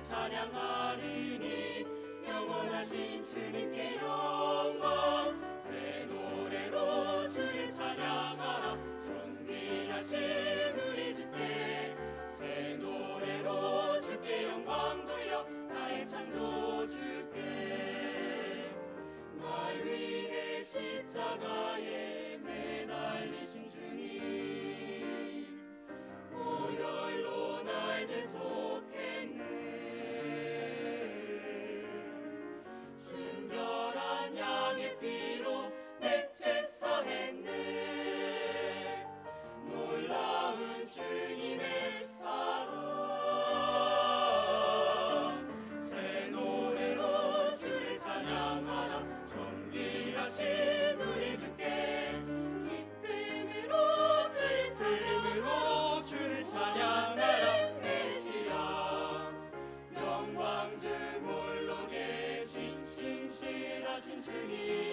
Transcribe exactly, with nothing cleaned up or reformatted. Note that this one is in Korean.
찬양하리니 영원하신 주님께 영광. 새 노래로 주를 찬양하라. 존귀하신 우리 주께 새 노래로 주께 영광 돌려 나의 창조 주께. 날 위해 십자가에 매달리신 주님 보혈로 날 대속했네. 순결한 양의 피로 내 죄 사했네. 놀라운 주님의 사랑. 새 노래로 주를 찬양하라. 존귀하신 우리 주께 기쁨으로 주를 찬양하라. 주를 찬양하라. 메시아 영광 주 홀로 계신 신실하신 주님